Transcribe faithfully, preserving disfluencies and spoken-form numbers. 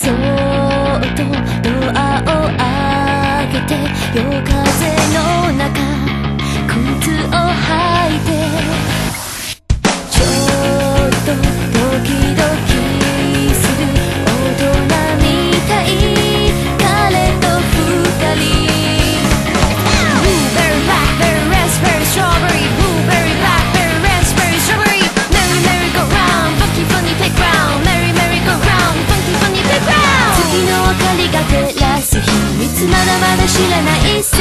そっとドアを開けて夜風の中靴を履いてちょっとドキドキする大人みたい彼と二人 Blueberry, blackberry, raspberry, strawberry Blueberry, blackberry, raspberry, strawberry Merry, merry go round, funky, funny playground Merry, merry go round, funky, funny playground 月の明かりが照らす秘密まだまだ知らない